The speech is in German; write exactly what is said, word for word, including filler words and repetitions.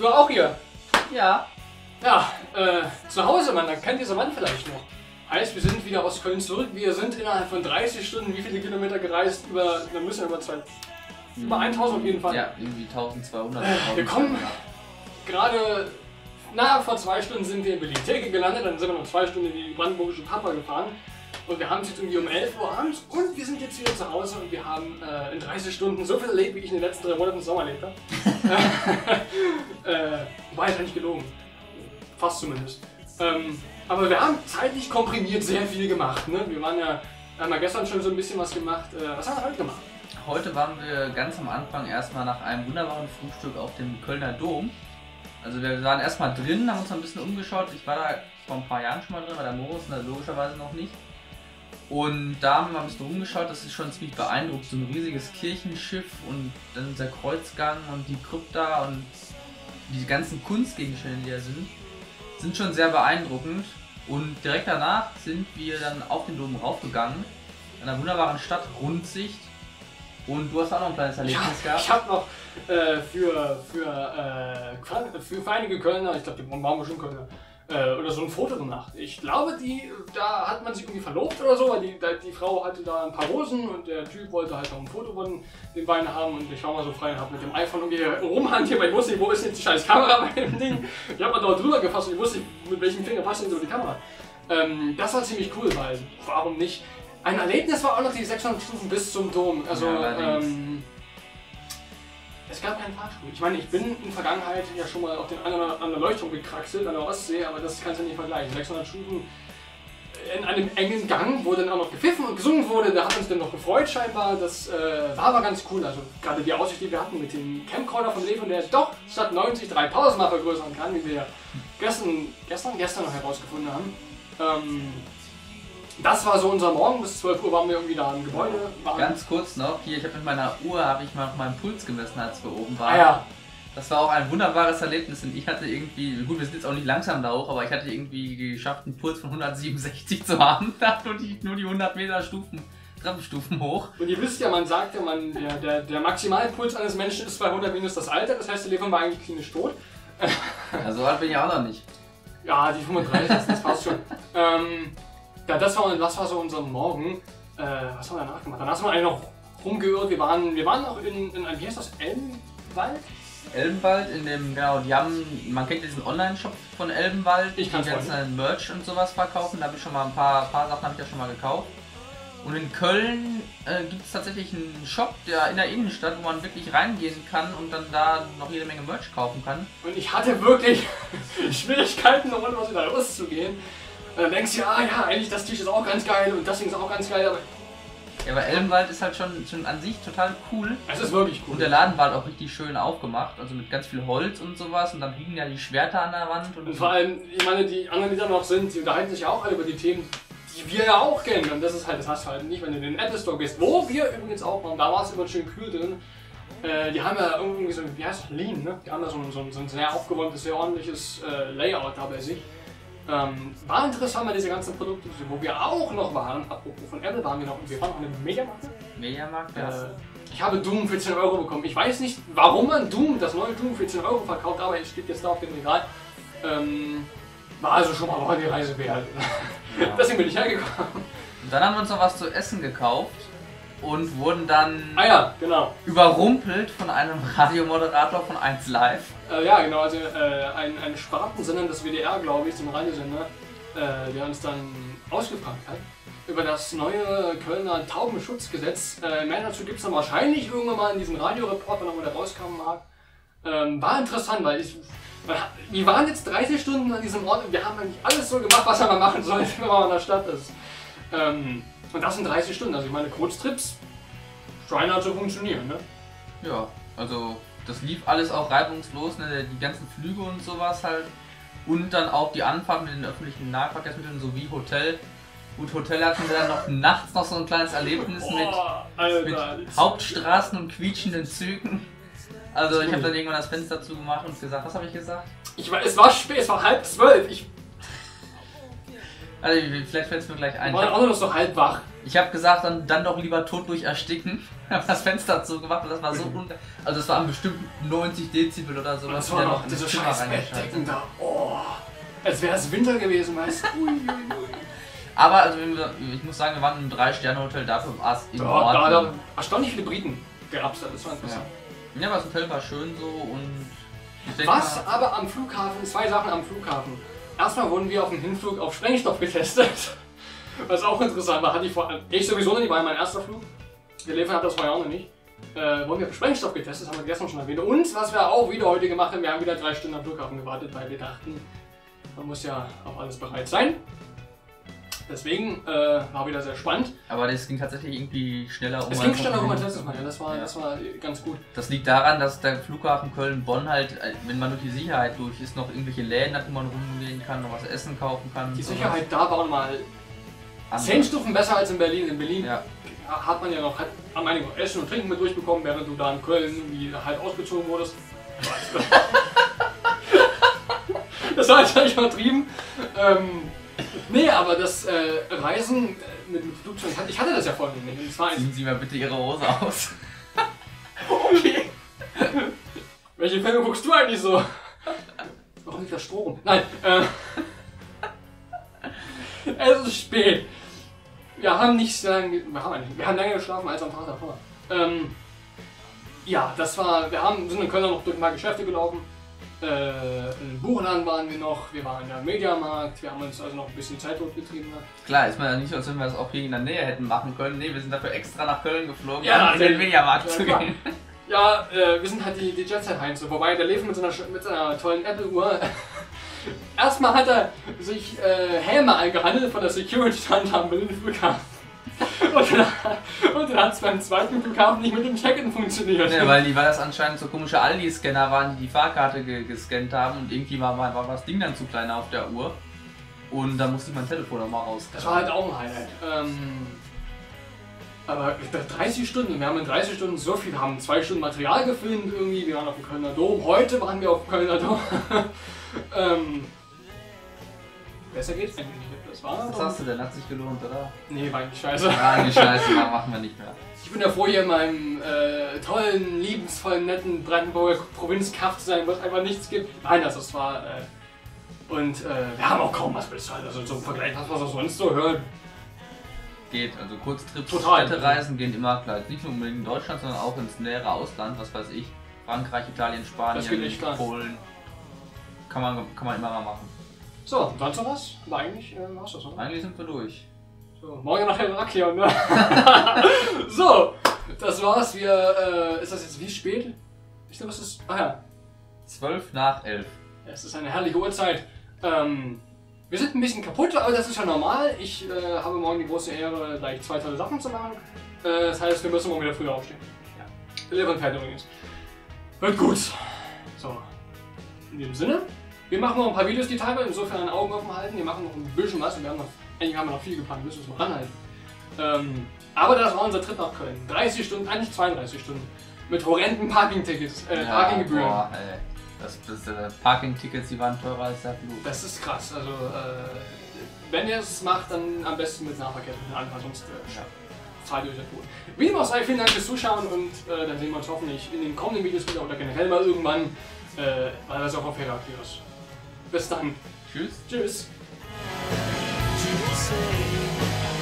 du auch hier? Ja. Ja, äh, zu Hause, man, dann kennt dieser Mann vielleicht noch. Heißt, wir sind wieder aus Köln zurück. Wir sind innerhalb von dreißig Stunden wie viele Kilometer gereist? Über, dann müssen wir über zwei, über tausend auf jeden Fall. Ja, irgendwie eintausendzweihundert. Äh, wir kommen gerade, na, vor zwei Stunden sind wir in Berlin-Theke gelandet, dann sind wir noch zwei Stunden in die brandenburgische Pampa gefahren. Und wir haben es jetzt irgendwie um elf Uhr abends und wir sind jetzt wieder zu Hause und wir haben äh, in dreißig Stunden so viel erlebt, wie ich in den letzten drei Monaten im Sommer erlebt habe. äh, war jetzt nicht gelogen. Fast zumindest. Ähm, aber wir haben zeitlich komprimiert sehr viel gemacht. Ne? Wir waren ja, haben ja gestern schon so ein bisschen was gemacht. Äh, was haben wir heute gemacht? Heute waren wir ganz am Anfang erstmal nach einem wunderbaren Frühstück auf dem Kölner Dom. Also wir waren erstmal drin, haben uns ein bisschen umgeschaut. Ich war da vor ein paar Jahren schon mal drin, war der Moritz da logischerweise noch nicht. Und da haben wir ein bisschen rumgeschaut, das ist schon ziemlich beeindruckend. So ein riesiges Kirchenschiff und dann dieser Kreuzgang und die Krypta und die ganzen Kunstgegenstände, die da sind, sind schon sehr beeindruckend. Und direkt danach sind wir dann auf den Dom raufgegangen, in einer wunderbaren Stadtrundsicht. Und du hast auch noch ein kleines Erlebnis ja, gehabt. Ich habe noch äh, für, für, äh, für, für einige Kölner, ich glaube, die waren bestimmt Kölner, äh, oder so ein Foto gemacht. Ich glaube, die, da hat man sich irgendwie verlobt oder so, weil die, die Frau hatte da ein paar Rosen und der Typ wollte halt noch ein Foto von den beiden haben und ich war mal so frei und habe mit dem iPhone irgendwie rumhantiert, weil ich wusste nicht, wo ist jetzt die scheiß Kamera bei dem Ding. Ich habe mal dort drüber gefasst und ich wusste nicht, mit welchem Finger passt denn so die Kamera. Ähm, das war ziemlich cool, weil warum nicht? Ein Erlebnis war auch noch die sechshundert Stufen bis zum Dom. Also, ja, ähm, es gab keinen Fahrstuhl. Ich meine, ich bin in der Vergangenheit ja schon mal auf den anderen an der Leuchtturm gekraxelt, an der Ostsee, aber das kannst du nicht vergleichen. sechshundert Stufen in einem engen Gang, wo dann auch noch gepfiffen und gesungen wurde, da hat uns dann noch gefreut scheinbar. Das äh, war aber ganz cool. Also, gerade die Aussicht, die wir hatten mit dem Camcorder von Levo, der doch statt neunzig dreitausend mal vergrößern kann, wie wir gestern, gestern, gestern noch herausgefunden haben. Ähm, Das war so unser Morgen, bis zwölf Uhr waren wir irgendwie da im Gebäude. Waren Ganz kurz noch, hier, ich habe mit meiner Uhr, habe ich mal meinen Puls gemessen, als wir oben waren. Ah, ja. Das war auch ein wunderbares Erlebnis und ich hatte irgendwie, gut, wir sind jetzt auch nicht langsam da hoch, aber ich hatte irgendwie geschafft, einen Puls von hundertsiebenundsechzig zu haben. Da nur die, nur die hundert Meter Stufen, Treppenstufen hoch. Und ihr wisst ja, man sagt ja, man, der, der, der Maximalpuls eines Menschen ist zweihundert minus das Alter, das heißt, der Lever war eigentlich klinisch tot. Ja, so alt bin ich auch noch nicht. Ja, die fünfunddreißig, das, das passt schon. ähm, Ja, das war, das war so unser Morgen. Äh, was haben wir danach gemacht? Danach sind wir eigentlich noch rumgeirrt. Wir waren, wir waren noch in, in einem, wie heißt das, Elbenwald? Elbenwald, in dem, genau, die haben, man kennt diesen Online-Shop von Elbenwald, Ich kann's die ganzen Merch und sowas verkaufen, da habe ich schon mal ein paar, paar Sachen habe ich ja schon mal gekauft. Und in Köln äh, gibt es tatsächlich einen Shop, der in der Innenstadt, wo man wirklich reingehen kann und dann da noch jede Menge Merch kaufen kann. Und ich hatte wirklich Schwierigkeiten, noch was wieder loszugehen. Und dann denkst du, ja, ja, eigentlich das T-Shirt ist auch ganz geil und das Ding ist auch ganz geil, aber... Ja, aber Elbenwald ist halt schon, schon an sich total cool. Es ist wirklich cool. Und der Laden war halt auch richtig schön aufgemacht, also mit ganz viel Holz und sowas und dann liegen ja die Schwerter an der Wand. Und, und vor allem, ich meine, die anderen, die da noch sind, die unterhalten sich ja auch alle über die Themen, die wir ja auch kennen. Und das ist halt, das hast du halt nicht, wenn du in den Apple Store gehst, wo wir übrigens auch waren, da war es immer schön kühl drin. Äh, die haben ja irgendwie so, wie heißt das, Lean, ne? Die haben da so ein, so ein, so ein sehr aufgeräumtes, sehr ordentliches äh, Layout da bei sich. Ähm, war interessant, mal diese ganzen Produkte, wo wir auch noch waren, apropos von Apple waren wir noch, wir waren noch in einem Mediamarkt. Mediamarkt, ja. Äh, ich habe Doom für zehn Euro bekommen. Ich weiß nicht, warum man Doom, das neue Doom für zehn Euro verkauft, aber es steht jetzt da auf dem Regal. Ähm, war also schon mal war die Reise wert. Ja. Deswegen bin ich hergekommen. Und dann haben wir uns noch was zu essen gekauft und wurden dann ah ja, genau. überrumpelt von einem Radiomoderator von eins Live. Äh, ja, genau, also äh, ein, ein Spartensender des W D R, glaube ich, zum Radiosender, äh, der uns dann ausgefragt hat über das neue Kölner Taubenschutzgesetz. Äh, mehr dazu gibt es dann wahrscheinlich irgendwann mal in diesem Radioreport, wenn er wieder rauskommen mag. Ähm, war interessant, weil ich, wir waren jetzt dreißig Stunden an diesem Ort und wir haben eigentlich alles so gemacht, was man machen sollte, wenn man in der Stadt ist. Ähm, und das sind dreißig Stunden, also ich meine, Kurztrips scheinen halt zu funktionieren, ne? Ja, also das lief alles auch reibungslos, ne? Die ganzen Flüge und sowas halt. Und dann auch die Anfahrt mit den öffentlichen Nahverkehrsmitteln sowie Hotel. Gut, Hotel hatten wir dann noch nachts noch so ein kleines Erlebnis Boah, mit, Alter, mit Hauptstraßen und quietschenden Zügen. Also ich habe dann irgendwann das Fenster zugemacht und gesagt, was habe ich gesagt? Ich war, es war spät, es war halb zwölf. Ich Also, vielleicht fällt es mir gleich ein. Wir waren auch noch so halb wach. Ich habe gesagt, dann, dann doch lieber tot durch Ersticken. Ich habe das Fenster zugemacht und das war so un... Also es waren bestimmt neunzig Dezibel oder so. Das war noch diese scheiß Bettdecken da. Oh, als wäre es Winter gewesen, weißt du. Ui, ui, ui. Aber also, ich muss sagen, wir waren im drei Sterne Hotel, dafür war es in ja, Ordnung. Da, da erstaunlich viele Briten gab es da, das war interessant. Ja. ja, aber das Hotel war schön so und... Ich denke Was mal, aber am Flughafen, zwei Sachen am Flughafen. Erstmal wurden wir auf dem Hinflug auf Sprengstoff getestet. Was auch interessant war, hatte ich vor. Ich sowieso noch nicht, war mein erster Flug. Der Levan hat das vorher auch noch nicht. Äh, wurden wir auf Sprengstoff getestet, das haben wir gestern schon erwähnt. Und was wir auch wieder heute gemacht haben, wir haben wieder drei Stunden am Flughafen gewartet, weil wir dachten, man muss ja auf alles bereit sein. Deswegen äh, war wieder sehr spannend. Aber das ging tatsächlich irgendwie schneller um. Es ging schneller um als letztes Mal, ja, das war, ja. das war ganz gut. Das liegt daran, dass der Flughafen Köln-Bonn halt, wenn man durch die Sicherheit durch ist, noch irgendwelche Läden hat, wo man rumgehen kann, noch was essen kaufen kann. Die Sicherheit da war mal zehn Stufen besser als in Berlin. In Berlin ja. hat man ja noch hat, am Ende noch Essen und Trinken mit durchbekommen, während du da in Köln wie halb ausgezogen wurdest. Das war jetzt nicht übertrieben. Ähm, nee, aber das äh, Reisen mit dem Flugzeug, ich hatte das ja vorhin nicht. Das war Ziehen Sie mal bitte Ihre Hose aus. Okay. Welche Filme guckst du eigentlich so? Warum liegt da Strom? Nein, äh, es ist spät. Wir haben nicht so lange, wir haben, nicht, wir haben länger geschlafen als am Tag davor. Ähm, ja, das war, wir haben, sind in Köln noch durch ein paar Geschäfte gelaufen. Äh, in Buchladen waren wir noch, wir waren im Mediamarkt, wir haben uns also noch ein bisschen Zeit dort betrieben. Klar, ist man ja nicht, als wenn wir das auch hier in der Nähe hätten machen können. Ne, wir sind dafür extra nach Köln geflogen, ja, um in den Mediamarkt ja, zu klar. gehen. Ja, äh, wir sind halt die, die Jet-Set-Heinze, wobei der Levan mit seiner, mit seiner tollen Apple-Uhr erstmal hat er sich äh, Helme eingehandelt von der Security stand am Berlin Flughafen. Und dann, und dann hat es beim zweiten Flughafen nicht mit dem Check-In funktioniert. Ja, weil, die, weil das anscheinend so komische Aldi-Scanner waren, die die Fahrkarte ge gescannt haben und irgendwie war, war, war das Ding dann zu klein auf der Uhr. Und da musste ich mein Telefon nochmal raus. Das war halt auch ein Highlight. Ähm, aber dreißig Stunden, wir haben in dreißig Stunden so viel, wir haben zwei Stunden Material gefilmt irgendwie, wir waren auf dem Kölner Dom, heute waren wir auf dem Kölner Dom. ähm, besser geht's eigentlich nicht. Das war Was hast du denn? Hat sich gelohnt, oder? Nee, war eigentlich scheiße. Ja, eigentlich scheiße, ja, machen wir nicht mehr. Ich bin ja froh, hier in meinem äh, tollen, liebensvollen, netten Brandenburger Provinzkaff zu sein, wo es einfach nichts gibt. Nein, also es war... Äh, und äh, wir haben auch kaum was bezahlt, also zum Vergleich, was man sonst so hört. Geht, also Kurztrips, Total. Städtereisen gehen immer klar. Nicht nur unbedingt in Deutschland, sondern auch ins nähere Ausland, was weiß ich. Frankreich, Italien, Das geht nicht Spanien, klar. Polen. Kann man, kann man immer mal machen. So, sonst noch was? Aber eigentlich äh, war's das, oder? Eigentlich sind wir durch. So, morgen nach Heraklion, ne? So, das war's. Wir, äh, ist das jetzt wie spät? Ich glaube, es ist, ah ja, zwölf nach elf. es ist eine herrliche Uhrzeit. Ähm, wir sind ein bisschen kaputt, aber das ist ja normal. Ich äh, habe morgen die große Ehre, gleich zwei tolle Sachen zu machen. Äh, das heißt, wir müssen morgen wieder früher aufstehen. Ja. Der Levan fährt übrigens. Wird gut. So, in dem Sinne. Wir machen noch ein paar Videos die Tage, insofern ein Augen offen halten. Wir machen noch ein bisschen was und wir haben noch, eigentlich haben wir noch viel geplant, müssen wir uns mal ranhalten. Ähm, aber das war unser Trip nach Köln. dreißig Stunden, eigentlich zweiunddreißig Stunden. Mit horrenden Parking-Tickets, äh, Ja, Parkinggebühren. boah, ey. Das, das äh, Parking-Tickets, die waren teurer als der Flug. Das ist krass. Also, äh, wenn ihr es macht, dann am besten mit Nahverkehr, mit dem Anfang, sonst äh, Ja. zahlt ihr euch ja gut. Wie immer sei, vielen Dank fürs Zuschauen und äh, dann sehen wir uns hoffentlich in den kommenden Videos wieder oder generell mal irgendwann, äh, weil das auch auf Heraklion. Bis dann. Tschüss. Tschüss. To say